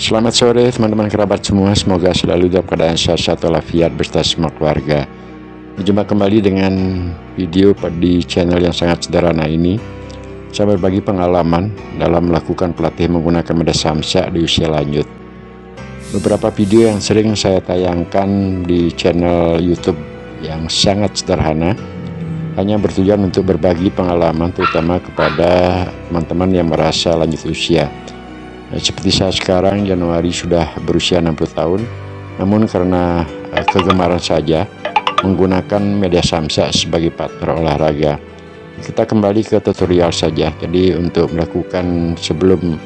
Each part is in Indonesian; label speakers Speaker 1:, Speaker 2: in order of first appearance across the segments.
Speaker 1: Selamat sore teman-teman kerabat semua, semoga selalu dalam keadaan sehat walafiat beserta semua keluarga. Berjumpa kembali dengan video di channel yang sangat sederhana ini. Saya berbagi pengalaman dalam melakukan pelatihan menggunakan media samsa di usia lanjut. Beberapa video yang sering saya tayangkan di channel YouTube yang sangat sederhana hanya bertujuan untuk berbagi pengalaman, terutama kepada teman-teman yang merasa lanjut usia. Seperti saya sekarang, Januari sudah berusia 60 tahun, namun karena kegemaran saja menggunakan media samsa sebagai partner olahraga. Kita kembali ke tutorial saja. Jadi untuk melakukan sebelum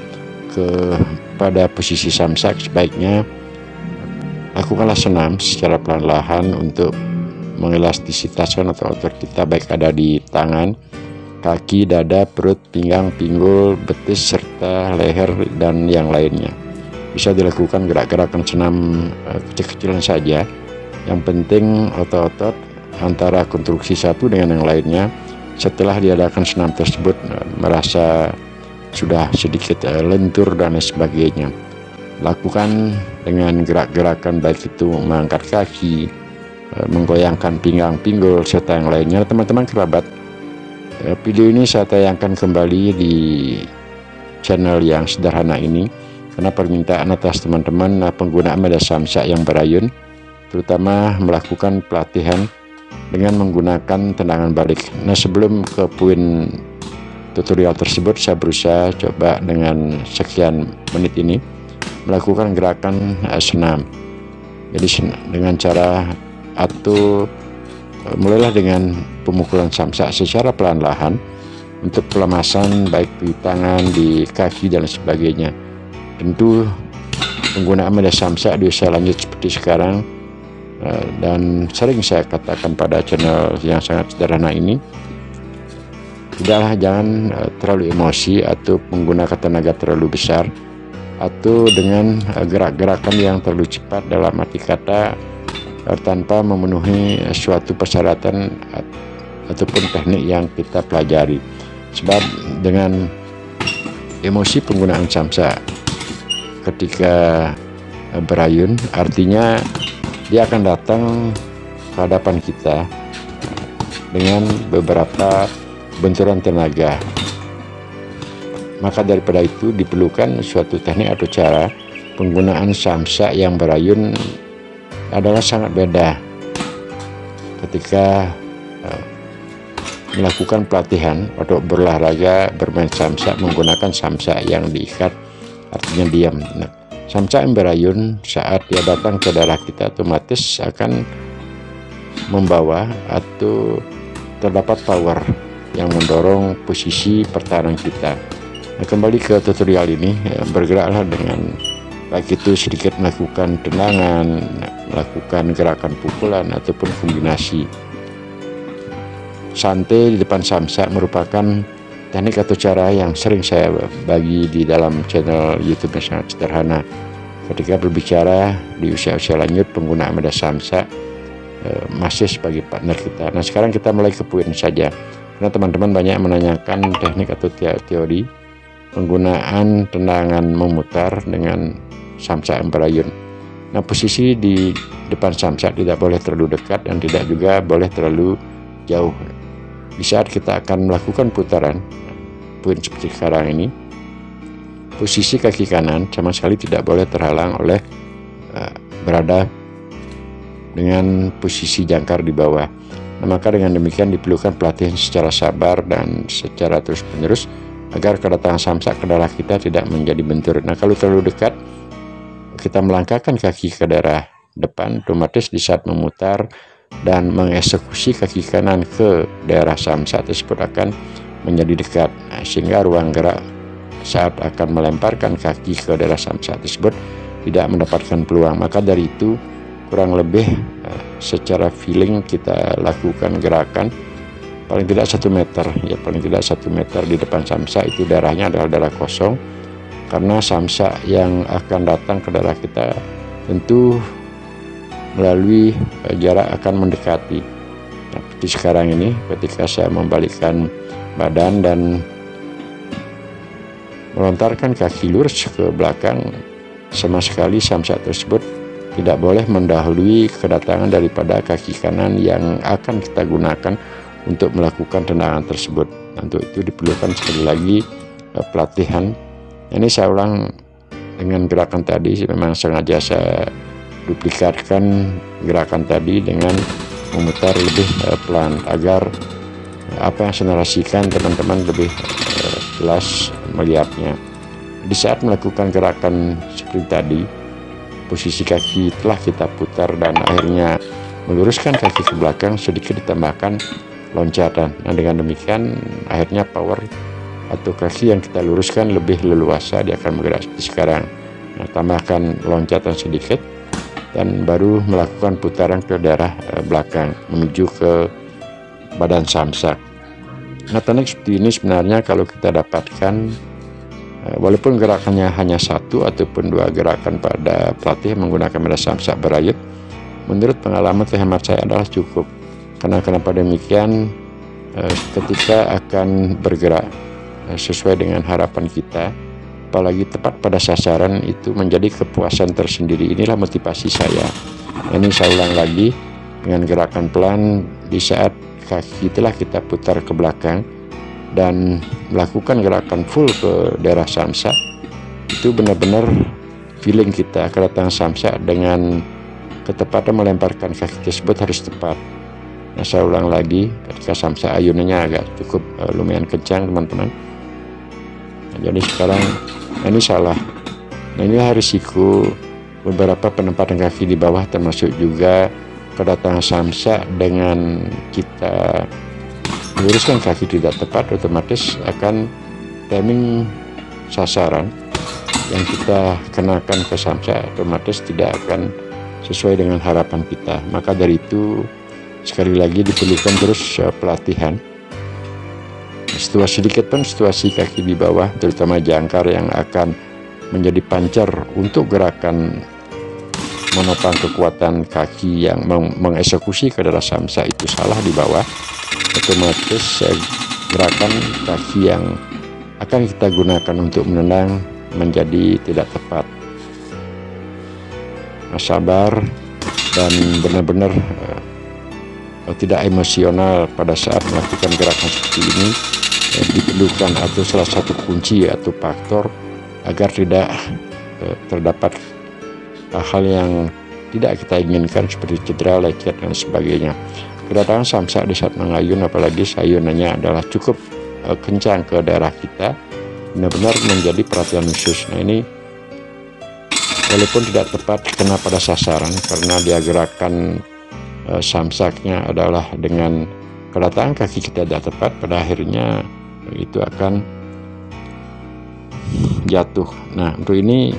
Speaker 1: pada posisi samsa, sebaiknya lakukanlah senam secara perlahan untuk mengelastisitaskan otot kita, baik ada di tangan, kaki, dada, perut, pinggang, pinggul, betis, serta leher dan yang lainnya. Bisa dilakukan gerak-gerakan senam kecil-kecilan saja. Yang penting otot-otot antara konstruksi satu dengan yang lainnya setelah diadakan senam tersebut merasa sudah sedikit lentur dan sebagainya. Lakukan dengan gerak-gerakan baik itu mengangkat kaki, menggoyangkan pinggang, pinggul, serta yang lainnya. Teman-teman kerabat, video ini saya tayangkan kembali di channel yang sederhana ini karena permintaan atas teman-teman penggunaan media samsa yang berayun, terutama melakukan pelatihan dengan menggunakan tendangan balik. Nah, sebelum ke poin tutorial tersebut, saya berusaha coba dengan sekian menit ini melakukan gerakan senam. Jadi dengan cara mulailah dengan pemukulan samsa secara perlahan untuk pelemasan baik di tangan, di kaki dan sebagainya. Tentu penggunaan media samsa di usia lanjut seperti sekarang, dan sering saya katakan pada channel yang sangat sederhana ini, jangan terlalu emosi atau menggunakan tenaga terlalu besar atau dengan gerak-gerakan yang terlalu cepat, dalam arti kata tanpa memenuhi suatu persyaratan ataupun teknik yang kita pelajari. Sebab dengan emosi penggunaan samsa ketika berayun, artinya dia akan datang ke hadapan kita dengan beberapa benturan tenaga. Maka daripada itu diperlukan suatu teknik atau cara penggunaan samsa yang berayun adalah sangat beda ketika melakukan pelatihan atau berolahraga bermain samsa menggunakan samsa yang diikat, artinya diam. Nah, samsa yang berayun saat dia datang ke daerah kita otomatis akan membawa atau terdapat power yang mendorong posisi pertahanan kita. Nah, kembali ke tutorial ini, bergeraklah dengan baik itu sedikit melakukan tendangan, melakukan gerakan pukulan ataupun kombinasi. Santai di depan samsa merupakan teknik atau cara yang sering saya bagi di dalam channel YouTube yang sangat sederhana. Ketika berbicara di usia-usia lanjut, penggunaan media samsa masih sebagai partner kita. Nah, sekarang kita mulai ke poin saja, karena teman-teman banyak menanyakan teknik atau teori penggunaan tendangan memutar dengan samsa yang berayun. Nah, posisi di depan samsa tidak boleh terlalu dekat dan tidak juga boleh terlalu jauh. Di saat kita akan melakukan putaran, poin seperti sekarang ini, posisi kaki kanan sama sekali tidak boleh terhalang oleh berada dengan posisi jangkar di bawah. Nah, maka dengan demikian diperlukan pelatihan secara sabar dan secara terus-menerus agar kedatangan samsa ke daerah kita tidak menjadi bentur. Nah, kalau terlalu dekat, kita melangkahkan kaki ke daerah depan, otomatis di saat memutar dan mengeksekusi kaki kanan ke daerah samsa tersebut akan menjadi dekat, sehingga ruang gerak saat akan melemparkan kaki ke daerah samsa tersebut tidak mendapatkan peluang. Maka dari itu kurang lebih secara feeling kita lakukan gerakan paling tidak 1 meter, ya paling tidak 1 meter di depan samsa. Itu daerahnya adalah daerah kosong, karena samsa yang akan datang ke daerah kita tentu melalui jarak akan mendekati. Nah, seperti sekarang ini ketika saya membalikkan badan dan melontarkan kaki lurus ke belakang, sama sekali samsak tersebut tidak boleh mendahului kedatangan daripada kaki kanan yang akan kita gunakan untuk melakukan tendangan tersebut. Untuk itu diperlukan sekali lagi pelatihan. Ini saya ulang dengan gerakan tadi, memang sengaja saya duplikatkan gerakan tadi dengan memutar lebih pelan agar apa yang saya narasikan teman-teman lebih jelas melihatnya. Di saat melakukan gerakan seperti tadi, posisi kaki telah kita putar dan akhirnya meluruskan kaki ke belakang, sedikit ditambahkan loncatan. Nah, dengan demikian akhirnya power atau kaki yang kita luruskan lebih leluasa, dia akan bergerak seperti sekarang. Nah, tambahkan loncatan sedikit dan baru melakukan putaran ke daerah belakang menuju ke badan samsak. Nah, teknik seperti ini sebenarnya kalau kita dapatkan, walaupun gerakannya hanya satu ataupun dua gerakan pada pelatih menggunakan badan samsak berayut, menurut pengalaman hemat saya adalah cukup. Karena kenapa demikian, ketika akan bergerak sesuai dengan harapan kita, apalagi tepat pada sasaran, itu menjadi kepuasan tersendiri. Inilah motivasi saya. Ini saya ulang lagi dengan gerakan pelan. Di saat kaki telah kita putar ke belakang dan melakukan gerakan full ke daerah samsak, itu benar-benar feeling kita kedatangan samsak dengan ketepatan melemparkan kaki tersebut harus tepat. Nah, saya ulang lagi, ketika samsak ayunannya agak cukup lumayan kencang teman-teman. Nah, jadi sekarang ini salah. Nah, inilah risiko beberapa penempatan kaki di bawah, termasuk juga kedatangan samsak. Dengan kita meluruskan kaki tidak tepat, otomatis akan timing sasaran yang kita kenakan ke samsak otomatis tidak akan sesuai dengan harapan kita. Maka dari itu sekali lagi diperlukan terus pelatihan. Situasi sedikit pun situasi kaki di bawah, terutama jangkar yang akan menjadi pancar untuk gerakan menopang kekuatan kaki yang mengeksekusi ke daerah samsak, itu salah di bawah, otomatis gerakan kaki yang akan kita gunakan untuk menendang menjadi tidak tepat. Nah, sabar dan benar-benar tidak emosional pada saat melakukan gerakan seperti ini diperlukan, atau salah satu kunci atau faktor agar tidak terdapat hal yang tidak kita inginkan seperti cedera, lecet dan sebagainya. Kedatangan samsak di saat mengayun, apalagi sayunannya adalah cukup kencang ke daerah kita, benar-benar menjadi perhatian khusus. Nah, ini walaupun tidak tepat kena pada sasaran karena dia gerakan samsaknya adalah dengan kedatangan kaki kita tidak tepat, pada akhirnya itu akan jatuh. Nah, untuk ini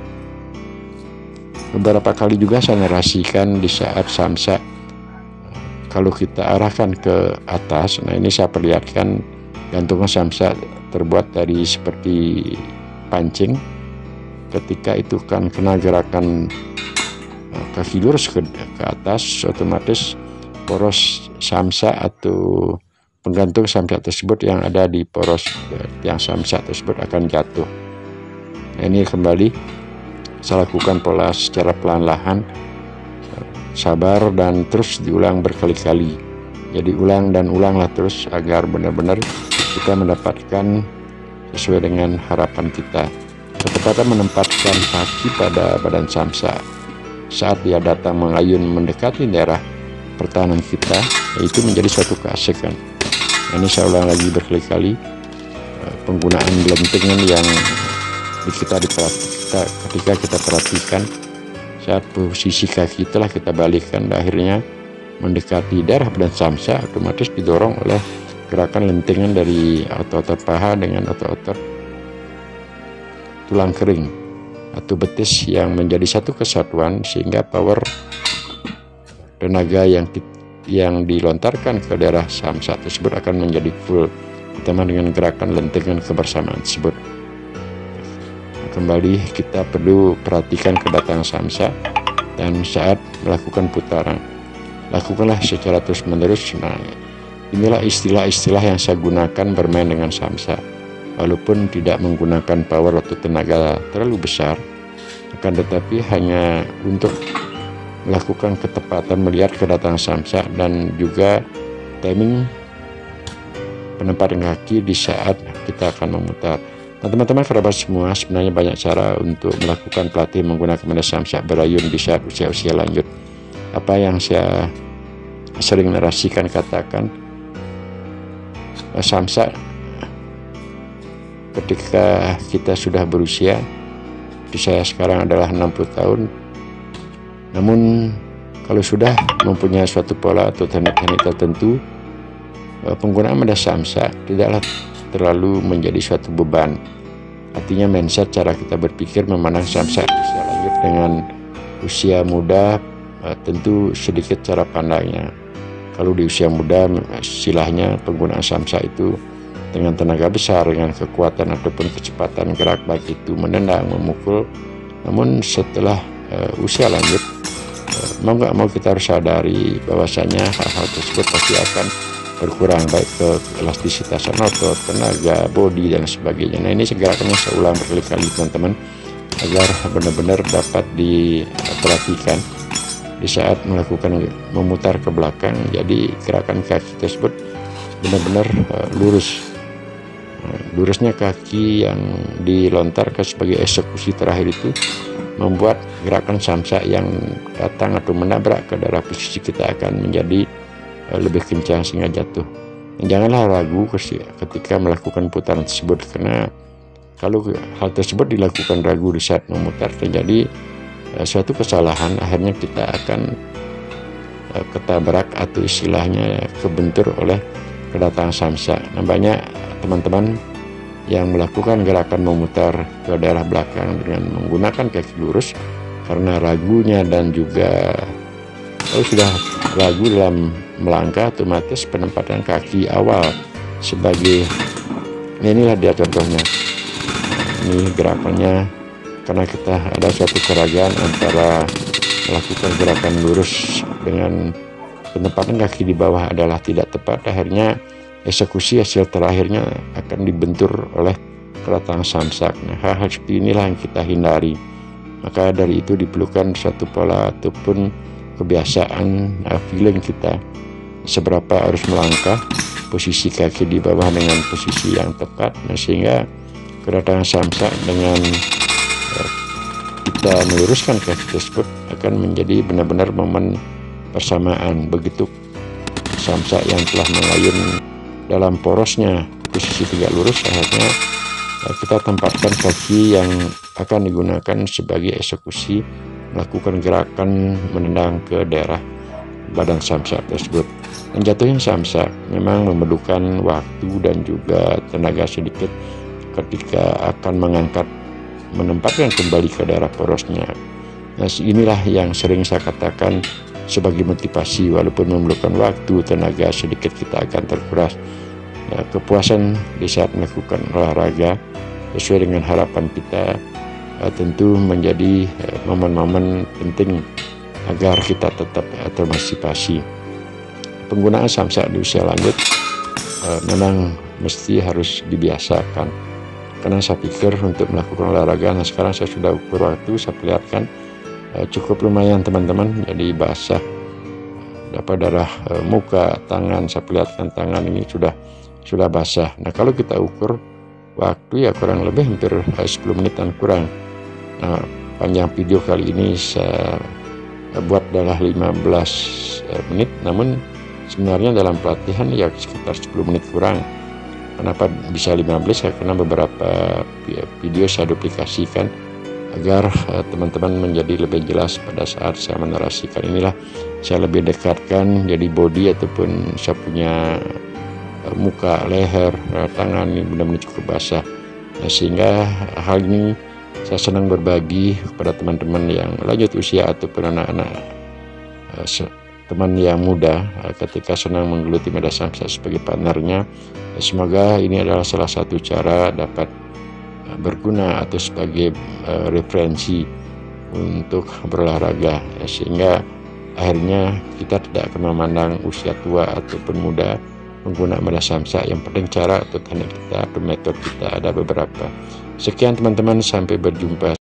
Speaker 1: beberapa kali juga saya narasikan di saat samsak kalau kita arahkan ke atas. Nah, ini saya perlihatkan gantungan samsak terbuat dari seperti pancing. Ketika itu kan kena gerakan kaki lurus ke atas, otomatis poros samsak atau penggantung samsak tersebut yang ada di poros tiang samsak tersebut akan jatuh. Nah, ini kembali saya lakukan pola secara pelan-lahan, sabar, dan terus diulang berkali-kali. Jadi ulang dan ulanglah terus agar benar-benar kita mendapatkan sesuai dengan harapan kita. Ketepatan menempatkan kaki pada badan samsak saat dia datang mengayun mendekati daerah pertahanan kita, itu menjadi suatu keasikan. Ini saya ulang lagi berkali-kali, penggunaan lentingan yang ketika kita perhatikan saat posisi kaki telah kita balikkan dan akhirnya mendekati daerah badan samsak, otomatis didorong oleh gerakan lentingan dari otot-otot paha dengan otot-otot tulang kering atau betis yang menjadi satu kesatuan, sehingga power tenaga yang dilontarkan ke daerah samsak tersebut akan menjadi full, ditambah dengan gerakan lentingan kebersamaan tersebut. Kembali kita perlu perhatikan kedatangan samsak, dan saat melakukan putaran lakukanlah secara terus menerus. Nah, inilah istilah-istilah yang saya gunakan bermain dengan samsak. Walaupun tidak menggunakan power atau tenaga terlalu besar, akan tetapi hanya untuk melakukan ketepatan melihat kedatangan samsak dan juga timing penempatan kaki di saat kita akan memutar. Nah, teman-teman kerabat semua, sebenarnya banyak cara untuk melakukan pelatih menggunakan medan samsak berayun di saat usia-usia lanjut. Apa yang saya sering narasikan, katakan samsak ketika kita sudah berusia, saya sekarang adalah 60 tahun, namun kalau sudah mempunyai suatu pola atau teknik-teknik tertentu, penggunaan medan samsak tidaklah terlalu menjadi suatu beban. Artinya mindset, cara kita berpikir memandang samsak usia lanjut dengan usia muda tentu sedikit cara pandangnya. Kalau di usia muda istilahnya penggunaan samsak itu dengan tenaga besar, dengan kekuatan ataupun kecepatan gerak, baik itu menendang, memukul. Namun setelah usia lanjut, mau nggak mau kita harus sadari bahwasanya hal-hal tersebut pasti akan berkurang, baik ke elastisitas otot, tenaga, bodi, dan sebagainya. Nah, ini gerakannya saya ulang berkali-kali teman-teman, agar benar-benar dapat diperhatikan di saat melakukan memutar ke belakang. Jadi gerakan kaki tersebut benar-benar lurus. Lurusnya kaki yang dilontarkan sebagai eksekusi terakhir itu membuat gerakan samsak yang datang atau menabrak ke daerah posisi kita akan menjadi lebih kencang sehingga jatuh. Dan janganlah ragu ketika melakukan putaran tersebut, karena kalau hal tersebut dilakukan ragu di saat memutar, terjadi suatu kesalahan, akhirnya kita akan ketabrak atau istilahnya kebentur oleh kedatangan samsak. Nah, banyak teman-teman yang melakukan gerakan memutar ke daerah belakang dengan menggunakan kaki lurus karena ragunya, dan juga kalau sudah ragu dalam melangkah, otomatis penempatan kaki awal sebagai, inilah dia contohnya, ini gerakannya, karena kita ada suatu keraguan antara melakukan gerakan lurus dengan penempatan kaki di bawah adalah tidak tepat, akhirnya eksekusi hasil terakhirnya akan dibentur oleh kedatangan samsak. Nah, hal-hal seperti inilah yang kita hindari. Maka dari itu diperlukan suatu pola ataupun kebiasaan, feeling kita seberapa harus melangkah, posisi kaki di bawah dengan posisi yang tepat. Nah, sehingga kedatangan samsak dengan kita meluruskan kaki tersebut akan menjadi benar-benar momen persamaan. Begitu samsak yang telah mengayun dalam porosnya posisi tegak lurus, akhirnya kita tempatkan kaki yang akan digunakan sebagai eksekusi melakukan gerakan menendang ke daerah badan samsak tersebut. Dan jatuhnya samsak memang memerlukan waktu dan juga tenaga sedikit ketika akan mengangkat, menempatkan kembali ke daerah porosnya. Nah, inilah yang sering saya katakan sebagai motivasi, walaupun memerlukan waktu, tenaga sedikit, kita akan terkuras. Nah, kepuasan di saat melakukan olahraga sesuai dengan harapan kita tentu menjadi momen-momen penting agar kita tetap termotivasi. Penggunaan samsak di usia lanjut memang mesti harus dibiasakan, karena saya pikir untuk melakukan olahraga, nah sekarang saya sudah ukur waktu, saya perlihatkan cukup lumayan teman-teman, jadi basah, dapat darah muka, tangan, saya perlihatkan tangan ini sudah basah. Nah, kalau kita ukur waktu ya kurang lebih hampir 10 menitan kurang. Nah, panjang video kali ini saya buat adalah 15 menit, namun sebenarnya dalam pelatihan ya sekitar 10 menit kurang. Kenapa bisa 15? Karena beberapa video saya duplikasikan agar teman-teman menjadi lebih jelas pada saat saya menarasikan. Inilah saya lebih dekatkan, jadi body ataupun saya punya muka, leher, tangan ini benar-benar cukup basah. Nah, sehingga hal ini saya senang berbagi kepada teman-teman yang lanjut usia ataupun anak-anak, teman yang muda ketika senang menggeluti medan samsak sebagai partnernya. Semoga ini adalah salah satu cara dapat berguna atau sebagai referensi untuk berolahraga, sehingga akhirnya kita tidak akan memandang usia tua ataupun muda menggunakan medan samsak. Yang penting cara atau teknik kita atau metode kita ada beberapa. Sekian teman-teman, sampai berjumpa.